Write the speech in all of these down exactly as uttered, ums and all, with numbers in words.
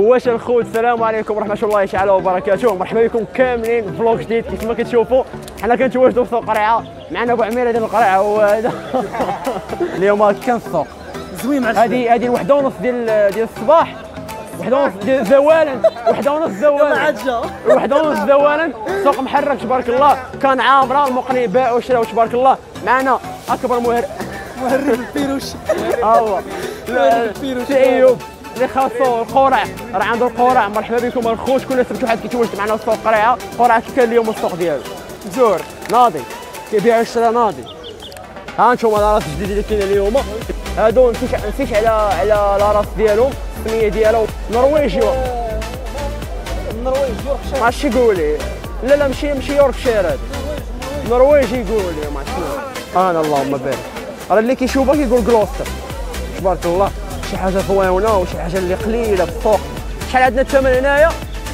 واش الخوت، السلام عليكم ورحمه الله تعالى وبركاته. مرحبا بكم كاملين في فلوق جديد. كيف ما كتشوفوا حنا كنتواجدوا في سوق القريعه، معنا ابو عميره ديال القريعه هو هذا. اليوم كان السوق زوين مع هذه هذه الوحده ونص ديال ديال الصباح، وحده ونص ديال زوالا، وحده ونص زوالا، وحده ونص زوالا. السوق محرك تبارك الله، كان عامره، المقني باعوا وشراو تبارك الله. معنا اكبر مهر مهرب الفيروش. ها هو سي ايوب اللي خاصو القرع، راه عنده القرع. مرحبا بكم الخوت، كل سبت واحد كيتواجد معنا في السوق القريعه. القرعه كي كان اليوم السوق ديالو مزور ناضي كيبيع الشرا ناضي. ها انتم الراس الجديد اللي كاين اليوم، هادو نسيت نسيت على على لاراس ديالهم، السميه ديالو نرويجي. النرويج يوركشاير ما عرفتش يقول لي. لا لا ماشي ماشي يوركشاير، هذا نرويجي يقول لي ما عرفتش. انا اللهم بارك، راه اللي كيشوفها كيقول كلوستر تبارك الله. شي حاجه زوينه وشي حاجه اللي قليله في السوق. شحال عندنا الثمن هنايا؟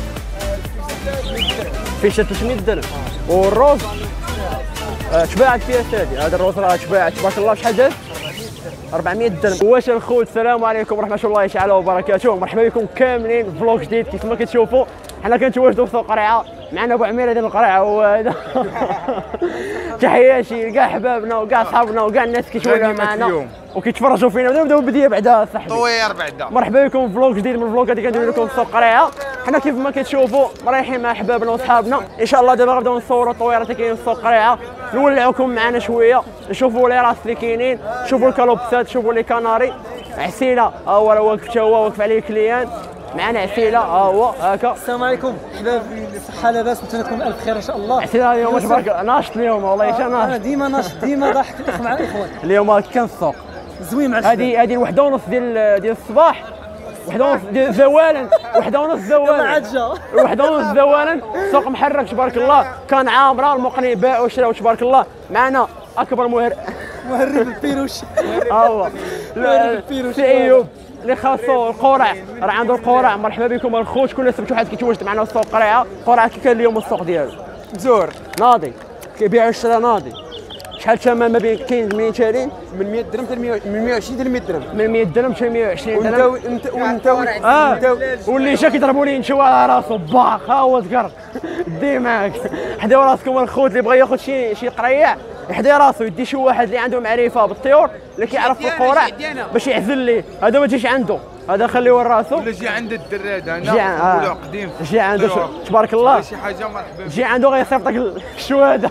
فيه ثلاثمية درهم. والروز آه تباعت فيها هذه، هذا الروز راه تباعت تبارك الله. شحال داز؟ أربعمية درهم. واش الخوت، السلام عليكم ورحمه الله تعالى وبركاته. مرحبا بكم كاملين في فلوق جديد. كيف ما كتشوفوا حنا كنتواجدوا في سوق القريعه، معنا ابو عميره ديال القريعه هو هذا. تحياتي لكاع حبابنا وكاع صحابنا وكاع الناس كيتواجدوا معنا وكيتفرجوا فينا. بداو بداو بديه بعدا صاحبي طوير بعدا. مرحبا بكم في فلوق جديد من الفلوقات اللي كنديروا لكم في سوق القريعه. حنا كيف ما كتشوفوا مريحين مع حبابنا وصحابنا. ان شاء الله دابا غنبداو نصوروا الطويرات اللي كاينين في سوق القريعه، نولعوكم معنا شويه، نشوفوا لي راس اللي كاينين، نشوفوا الكالوبسات، نشوفوا لي كناري. عسيله ها هو راه واقف، حتى هو واقف عليه كليان. معنا عسيله ها هو هكا. السلام عليكم حبابي، صحه لاباس، نتمنى تكون الف خير ان شاء الله. عسيله اليوم تبارك ناشط اليوم والله حتى انا ناشط. ديما ناشط، ديما ضاحك مع الاخوان. اليوم كان السوق زوين مع الشباب. هذه هذه الوحده ونص ديال ديال الصباح، وحده ونص ديال زوالا، وحده ونص زوالا، عاد جا وحده ونص زوالا. السوق محرك تبارك الله، كان عامره، المقني باعوا وشراو تبارك الله. معنا اكبر مهر مهرب الفيروش. ها هو سي ايوب اللي خاصو القرع، راه عنده القرع. مرحبا بكم الخوت، كل سبت واحد كيتواجد معنا في السوق القريعه. القرعه كي كان اليوم السوق ديالو مزور ناضي كيبيع الشرا ناضي. شحال الثمن ما بين كاين منين شارين؟ من مية درهم حتى من مية وعشرين حتى مية درهم. من مية درهم حتى مية وعشرين درهم. وانت وانت وانت اه واللي جا كيضربوا لي نشوى على راسو باخ. ها هو ذكر دي معاك. حداو راسكم الخوت اللي بغى ياخذ شي شي قريع يحدي راسو، يدي شي واحد اللي عنده معرفه بالطيور، اللي كيعرف في القرع باش يعزل ليه. هذا ما تجيش عنده، هذا خليه لراسو. ولا جي عند الدراد جي هنا آه. قديم جي عنده تبارك الله شي حاجه مرحبا. جي عنده غيصيفطك الشواده.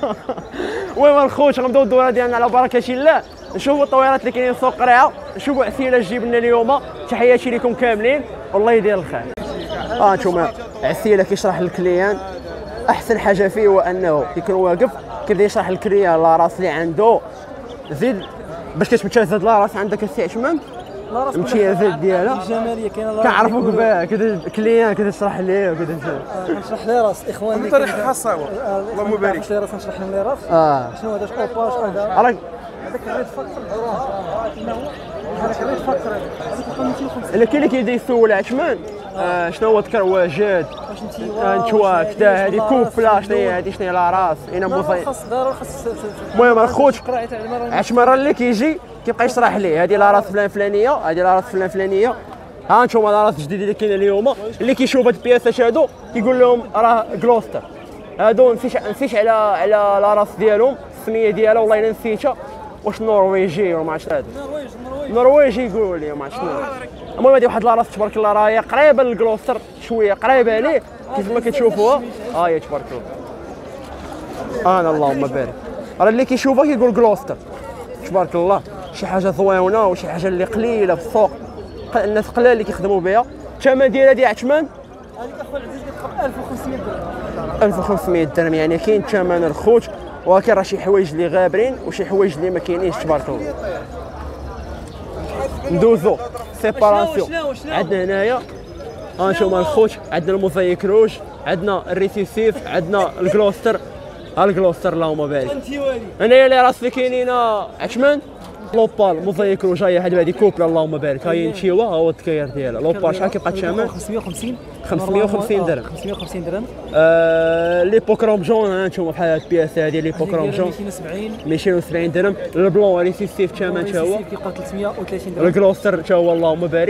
المهم الخوت غنبداو الدوره ديالنا على بركه الله، نشوفوا الطويرات اللي كاينين في سوق القريعه، نشوفوا عسيله جيب لنا اليوم. تحياتي لكم كاملين والله يدير الخير. اه انتم عسيله كيشرح للكليان. احسن حاجه فيه هو انه كيكون واقف كيبدا يشرح للكليان لا راس اللي عنده. زيد باش كتمتازد لا راس عندك السي عشمان الامتيازات ديالها الجماليه كاينه، كنعرفوك بها كذا الكليان كتشرح ليه وكذا. كنشرح لي راس الاخوان بطريقه خاصه. اللهم بارك. لي راس نشرح لهم لي راس. اه شنو هذا اوباش هذا راك هذاك الريد فاكتور. هذاك الريد فاكتور هذاك اللي كاين اللي كيبدا يسول عثمان آه شنو هو التكرواجات انتوا كدا هذه كوبلا شنو هي هذه شنو هي لا راس هنا موصي. خاص ضروري خاص. المهم الخوت عثمان اللي كيجي كيبقى يشرح ليه هذه لا راس فلان فلانيه، هذه لا راس فلان فلانيه. ها انتم لا راس الجديد اللي كاين اليوم، اللي كيشوف هاد البياسات هادو كيقول لهم راه كلوستر. هادو نسيت نسيت على على لا راس ديالهم، السميه ديالها والله الا نسيتها. واش نرويجي ولا ما عرفتش هذا نرويج نرويج نرويجي يقولوا لي ما عرفتش شنو. المهم هذه واحد لا راس تبارك الله راهي قريبه للكلوستر شويه، قريبه ليه كيف ما كتشوفوها. ها هي تبارك الله. انا اللهم بارك، راه اللي كيشوفها كيقول كلوستر تبارك الله. شي حاجه زوينه وشي حاجه اللي قليله في السوق، الناس قلال اللي كيخدموا بها. الثمن ديالها ديال عثمان هذيك اخويا العزيز كتقرا ألف وخمسمية درهم. ألف وخمسمية درهم، يعني كاين الثمن الخوت، ولكن راه شي حوايج اللي غابرين وشي حوايج اللي ما كاينينش تبارك الله. ندوزو سيباراسيون عندنا هنايا. ها انتوما الخوت عندنا الموزايك روج، عندنا الريسيسيف، عندنا الكلوستر. ها الكلوستر اللهم بارك. هنايا اللي راس اللي كاينين عثمان لوبال موزايك روج. هاي هذه هذه كوبلا اللهم بارك. هاي نشيوه ها هو التكاير ديالها. لوبال شحال كيبقى الثمن؟ خمسمية وخمسين خمسمية وخمسين درهم. خمسمية وخمسين درهم. آه ليبوكروم جون ها انتوما بحال هاد البياس هادي ليبوكروم جون مئتين وسبعين مئتين وسبعين درهم. البلون ريسيسيف الثمن تا هو كيبقى ثلاثمية وثلاثين درهم. الكلوستر تا هو اللهم بارك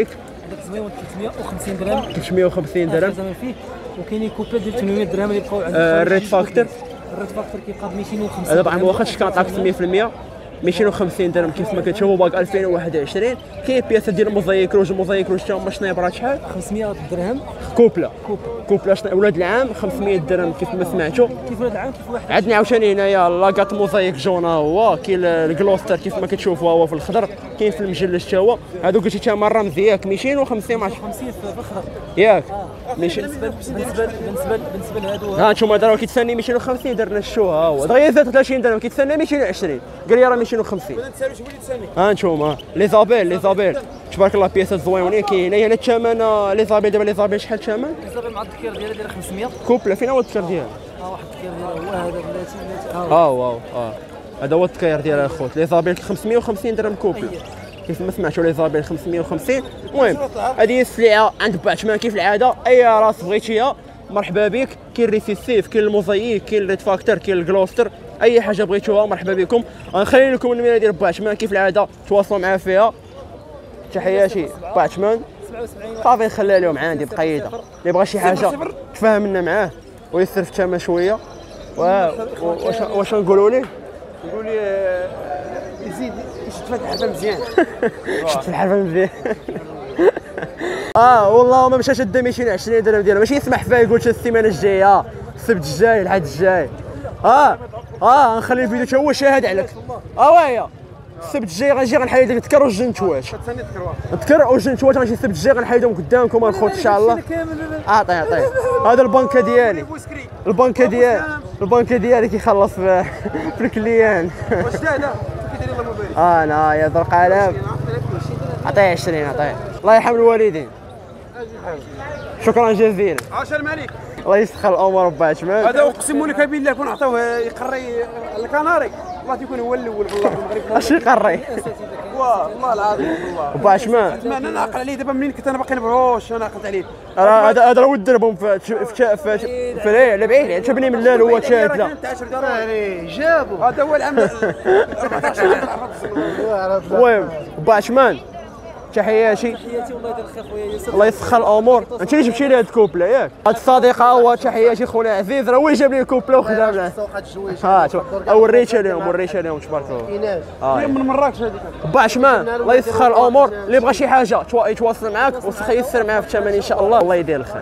هذاك زويون ثلاثمية وخمسين درهم ثلاثمية وخمسين درهم. زعما فيه. وكاينين كوبل ديال ثمانمية درهم اللي بقاو عندنا. آه الريد فاكتور الريد فاكتور كيبقى ب مئتين وخمسين. هذا بعد ما واخدش كنعطيك ثمانية في المية مئتين وخمسين درهم كيف ما كتشوفوا باك ألفين وواحد وعشرين. كاين بياسه ديال الموزايك روج الموزايك روج تا هما شنايبرات شحال خمسمية درهم كوبلا كوبل. كوبلا شنا ولاد العام خمسمية درهم كيف ما سمعتوا. كيف ولاد العام كيف واحد. عندنا عاوتاني هنايا لاكاط موزايك جون ها هو كاين الكلوستر كيف ما كتشوفوا هو في الخضر كاين في المجلس حتى هو. هذوك قلتي تا مره مزياك مئتين وخمسين مع خمسين في الخضر ياك ماشي. بالنسبه بالنسبه بالنسبه بالنسبه لهادو ها انتوما دراو كيتسنى مئتين وخمسين درنا الشو ها هو دغيا زاد ثلاثين درهم كيتسنى مئتين وعشرين قال لي راه مئتين وخمسين. ها انتوما لي زابيل لي زابيل تبارك الله بياسات زوينين كاين هنا الثمن لي زابيل دابا لي زابيل شحال الثمن؟ كيزابيل مع الذكر ديالها دايره خمسمية. كوبلا فين هو الذكر ديالها؟ ها واحد الذكر ديالها هو هذا بلاتي بلاتي اه واو اه هذا هو التكاير ديال الخوت لي زابيل خمسمية وخمسين درهم كوبلا كيف ما سمعتوا لي زابيل خمسمية وخمسين. المهم هذه هي السلعه عند باتمان كيف العاده اي راس بغيتيها مرحبا بك. كاين ريسيسيف كاين الموزايك كاين الريد فاكتور كاين الكلوستر اي حاجه بغيتوها مرحبا بكم. غنخلي لكم النمره ديال باتمان كيف العاده تواصلوا معاه فيها. تحياتي باتمان صافي نخليها لهم عندي بقيده اللي بغى شي حاجه تفاهمنا معاه ويسر في الثمن شويه. واش واش نقولوا ليه؟ نقول لي يزيد يشد في الحرفه مزيان. شد في الحرفه مزيان. اه والله ما مشاش دا مئتين وعشرين درهم ديالو ماشي يسمح فيها يقول شي السيمانه الجايه السبت الجاي الحد الجاي. اه اه نخلي الفيديو حتى هو شاهد عليك. اه وايا السبت الجاي غنجي غنحيد لك تكر والجنتوات ثاني تكروا تكر والجنتوات غنجي السبت الجاي غنحيدهم قدامكم الخوت ان شاء الله. اعطي اعطي هذا البنكه ديالي البنكه ديالي البنكه ديالي كيخلص في في الكليان. واش هذا كيدير الله مبارك. انا يا ذو القلم عطيه عشرين عطيه الله يرحم الوالدين. شكرا جزيلا. عشر مالك الله يسخر الامور باتمان. هذا اقسم لك بالله كون عطاوه يقري الكناري والله تيكون هو الاول والله في المغرب. اش يقري والله العظيم والله باتمان. انا ناقل عليه دابا منين كنت انا باقي نبروش انا ناقلت عليه. راه هذا هذا راه ود دربهم في في في في ليه لبعيد تبني من الليل هو شاهد لا جابوا هذا هو العام أربعطاش. المهم باتمان تحياتي تحياتي والله يدير الخير خويا ياسر. الله يسخر الامور. انت اللي جبتي لي هاد الكوبلا ياك هاد الصديق هو تحياتي خونا عزيز راه هو اللي جاب لي الكوبلا وخدها معاه. ها شوف وريتها لهم وريتها لهم تبارك الله. هي من مراكش هذيك. باتمان الله يسخر الامور اللي بغى شي حاجه يتواصل معاك ويسر معاه في الثمن ان شاء الله. الله يدير الخير.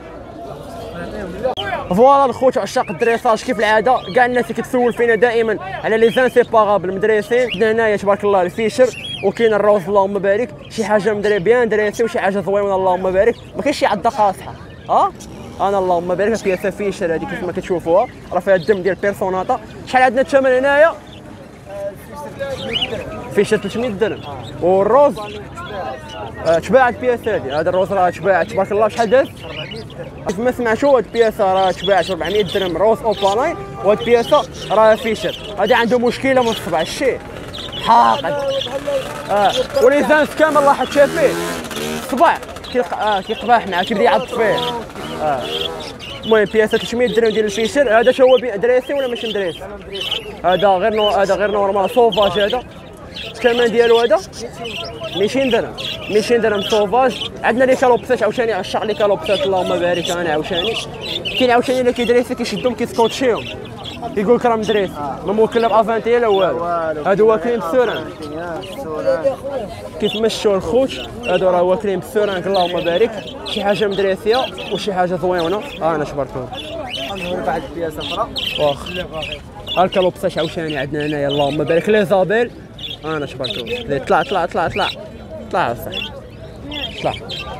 فوالا الخوت عشاق الدريساج كيف العاده كاع الناس اللي كتسول فينا دائما على لي زانسيبارابل مدريسين عندنا هنايا تبارك الله الفيشر وكاين الروز اللهم بارك شي حاجه مدري بيان دريسي وشي حاجه زوينه اللهم بارك ما كاينش شي عضه قاصحه. ها انا اللهم بارك بياسه فيشر هذه كيف ما كتشوفوها راه فيها الدم ديال بيرسوناتا. شحال عندنا الثمن هنايا؟ فيشر ثلاثمية درهم والروز آه تباعت البياسه هذه. هذا الروز راه تباعت تبارك الله شحال داز؟ كيف ما سمعتوا هاد البياسه راه تباعت أربعمية درهم روز اوبالاين وهاد البياسه راه فيشر. هذا عنده مشكله من الصبع الشيء حاقد اه وليزانس كامل الله حتى فيه الصبع كيق... اه كيقباح معاه كيبدا يعض فيه. اه المهم بياسه ثلاثمية درهم ديال الفيشر. هذا شو هو دريسي ولا ماشي مدريسي؟ هذا غير نو... هذا غير نورمال سوفاج. هذا الثمن ديالو هذا مئتين درهم مئتين درهم سوفاج. عندنا لي كالوبسات عاوتاني عشاق لي كالوبسات اللهم بارك انا عاوتاني. كاين عاوتاني اللي كيدريسي كيشدهم كيسكوتشيهم يقول لك راه مدريس ما موكل لا بافانتي لا والو. هادو واكلين بالسوران كيف مشوا الخوت هادو راه واكلين بالسوران اللهم بارك. شي حاجه مدريسيه وشي حاجه زوينه. اه انا شبرتهم بعد بياسه اخرى واخ الكالوبسات عاوتاني عندنا هنايا اللهم بارك لي زابيل. انا شبرتهم طلع طلع طلع طلع طلع صح طلع.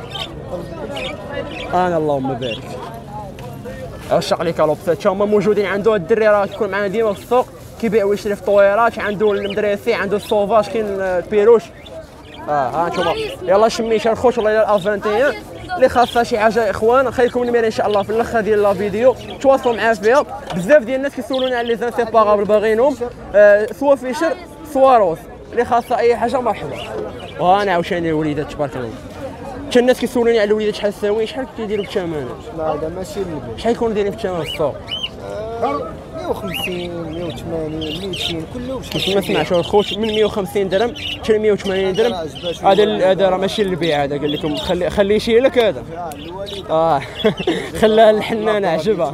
انا اللهم بارك عشاق لي كالوبسات هما موجودين عنده. الدري راه كيكون معنا ديما في السوق كيبيع ويشري في الطويرات. عنده المدرسي عنده السوفاج كاين البيروش. اه ها انتوما يلا شميت الخوت والله الا الافانتيان اللي خاصها شي حاجه يا اخوان نخليكم النمره ان شاء الله في الاخر ديال لا فيديو تواصلوا معاه فيها. بزاف ديال الناس كيسولوني على لي زانسيبارابل باغينهم آه سوا فيشر سوا روز اللي خاصها اي حاجه مرحبا. وانا عاوتاني الوليدات تبارك الله. حتى الناس كيسولوني على الوليدات شحال تساوي شحال كيديروا بالثمن؟ لا هذا ماشي اللي شحال يكونوا دايرين في الثمن في السوق؟ مية وخمسين مية وثمانين ميتين كله كيف ما سمعتوا الخوت من مية وخمسين درهم حتى مية وثمانين درهم. هذا هذا راه ماشي للبيع، هذا قال لكم خلي خليه يشيلك هذا. اه خلاها الحنانه عجبها.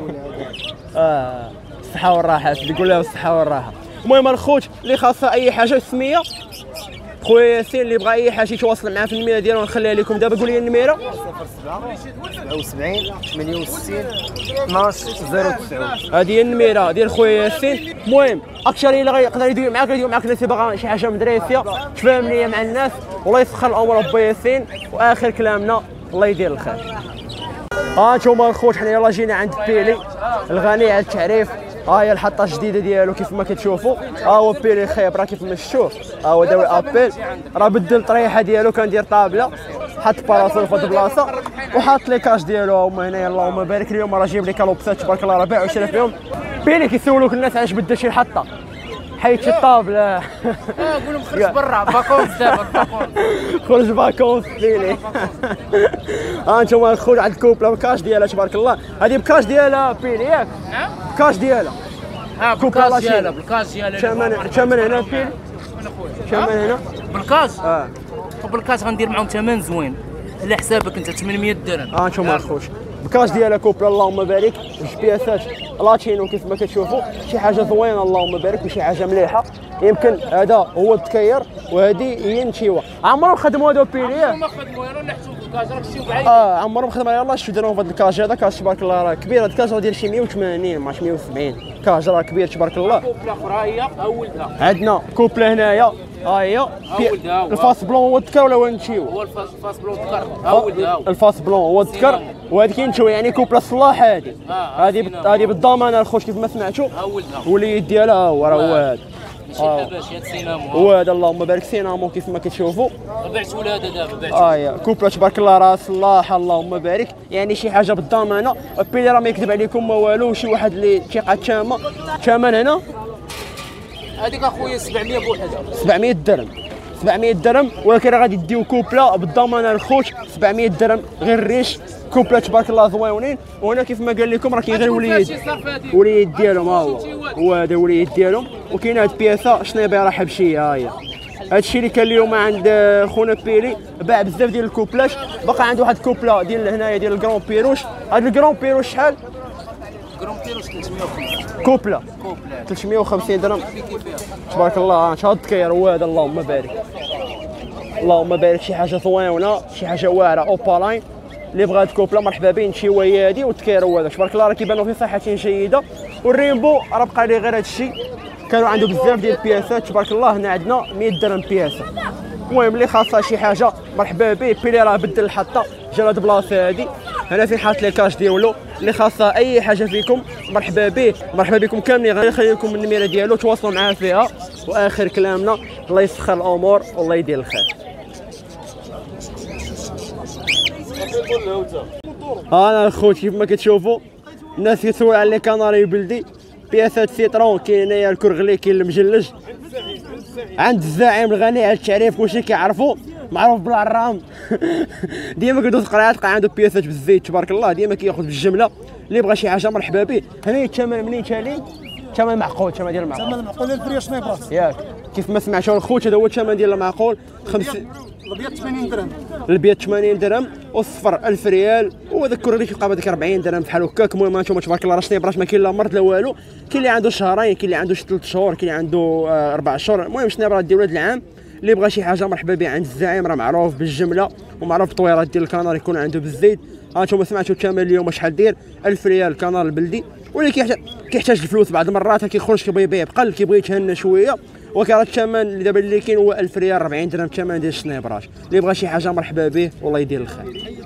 اه الصحه والراحه يقول لها الصحه والراحه. المهم الخوت اللي خاصها اي حاجه سميه خويا ياسين اللي بغى اي حاجه يتواصل معاه في النميره ديالو نخليها لكم دابا. قول لي النميره صفر سبعة سبعة وسبعين ثمانية وستين اثناش صفر تسعة. هذه هي النميره ديال خويا ياسين. المهم اكثر اللي غيقدر يدوي معاك يدوي معاك الناس اللي باغا شي حاجه مدريسيه تفاهم ليا مع الناس والله يسخر الامور با ياسين. واخر كلامنا الله يدير الخير. ها انتوما الخوت حنا يلاه جينا عند بيلي الغني على التعريف. ها هي الحطه الجديده ديالو كيف ما كتشوفوا. ها هو بيلي خيبره كيف ما شفتوه. ها هو داوي ابيل راه بدل الطريحه ديالو كان داير طابله حط باراسول في هاد البلاصه وحاط لي كاش ديالو هما هنايا. اللهم بارك اليوم راه جايب لي كالوبسات تبارك الله راه باع وشرا فيهم. بيلي كيسولوك الناس علاش بدل شي حطه حيت شي طابله. اه قول لهم خرج برا فاكونس دابا فاكونس خرج فاكونس بيلي. ها انتوما الخوت عند كوبلا بكاش ديالها تبارك الله. هذه بكاش ديالها بيلي ياك؟ نعم بكاش ديالها. اه بالكاس ديالها بالكاس ديالها. ثمن ثمن هنا بيلي ثمن هنا بالكاس. اه وبالكاس غندير معاهم ثمن زوين على حسابك انت ثمانمية درهم. ها انتوما الخوت بكاش ديالها كوبلا اللهم بارك. جوج بياسات لاتينو كيف ما كتشوفوا شي حاجه زوينه اللهم بارك وشي حاجه مليحه. يمكن هذا هو التكير وهذه هي النشيوه. عمرهم خدموا هذا بيلي ما خدموا راه نحسوا بالكاس راك شوف بعيد. اه عمرهم خدموا يلاه شفتوا داروهم في هذا الكاج هذا. كاج تبارك الله راه كبير. هذا الكاج راه داير شي مية وثمانين ماش مية وسبعين. كاج راه كبير تبارك الله. كوبلا اخرى هي اولها عندنا كوبلا هنايا ها هي الفاس بلون هو الذكر ولا هو النشيوه؟ هو الفاس الفاس بلون ذكر اولها. الفاس بلون هو الذكر وهذه كينشوي يعني كوبلا الصلاح. هذه هذه هذه بالضمان الخوت كيف ما سمعتوا. وليد ديالها هو راه هو هذا. شي باش هاد سينامو هو هذا اللهم بارك سينامو كيف ما كتشوفوا. بعت ولاده دابا بعت. اه يا كوبلا تبارك الله راه صلاحه اللهم بارك يعني شي حاجه بالضمانه. بيلي راه ما يكذب عليكم ما والو. شي واحد اللي ثقه تامه. ثمن هنا هذيك اخويا سبعمية بوحده. سبعمية درهم سبعمية درهم ولكن راه غادي ديو كوبلا بالضمان الخوت سبعمية درهم غير الريش. كوبلا تبارك الله زوينين. وهنا كيف ما قال لكم راه كاين غير وليد وليد ديالهم. ها هو هو هذا وليد ديالهم. وكاين هاد البياسه شنيبه راه حبشيه. ها هي هادشي اللي كان اليوم عند خونا بيلي. باع بزاف ديال الكوبلات. باقي عنده واحد الكوبلا ديال هنايا ديال الكرون بيروش. هاد الكرون بيروش شحال؟ كرون بيروش ثلاثمية وخمسين كوبلا كوبلا ثلاثمية وخمسين درهم تبارك الله. انت هاد الكير هو هذا اللهم بارك اللهم بارك. شي حاجه زوينه شي حاجه واعره اوبالاين. اللي بغى هاد كوبلا مرحبا به. نشيوه هي هادي والتكير هو هذا تبارك الله راه كيبانوا في صحه جيده. والريمبو راه بقى ليه غير هادشي. كانوا عنده بزاف ديال البياسات تبارك الله. هنا عندنا مية درهم بياسه. المهم اللي خاصها شي حاجه مرحبا به. بيلي راه بدل الحطه جا لهاد البلاصه هادي. هنا فين حاط لي الكاش ديالو. اللي خاصها اي حاجه فيكم مرحبا به. مرحبا بكم كاملين. غنخلي لكم النميره ديالو تواصلوا معاه فيها. واخر كلامنا الله يسخر الامور والله يدير الخير. انا الخوت كيف ما كتشوفوا الناس كيتسول على لي كناري بلدي. بياسات سيترون كاين هنايا الكرغلي كاين المجلج. عند الزعيم الغني على التعريف كلشي كيعرفوا معروف بالعرام. ديما كيدوز قرعات تلقى عنده بياسات بالزيت تبارك الله. ديما كياخذ بالجمله. اللي بغى شي حاجه مرحبا به. هنا الثمن منين تالي؟ ثمن معقول. ثمن ديال المعقول. ثمن معقول الفري شنو براس ياك كيف ما سمعتوا الخوت هذا هو الثمن ديال المعقول. خمسين الابيض ثمانين درهم البيض ثمانين درهم والصفر ألف ريال. وهذاك الكرغلي كيبقى بهذاك أربعين درهم بحال هكاك. المهم هانتوما تبارك الله راه شني براش ما كاين لا مرض لا والو. كاين اللي عنده شهرين كاين اللي عنده ثلاث شهور كاين اللي عنده آه أربع شهور. المهم شني برا ديال ولاد العام. اللي بغى شي حاجه مرحبا به عند الزعيم راه معروف بالجمله ومعروف بالطويرات ديال الكنار يكون عنده بالزيت. هانتوما سمعتوا الثمن اليوم شحال داير ألف ريال الكنار البلدي. ولكن كيحتاج الفلوس بعض المرات كيخرج كيبغي يبيع بقل كيبغي يتهنى شويه. وكان الثمن اللي دابا اللي كاين هو ألف ريال أربعين درهم الثمن ديال الشنيبراش. اللي بغى شي حاجه مرحبا به والله يدير الخير.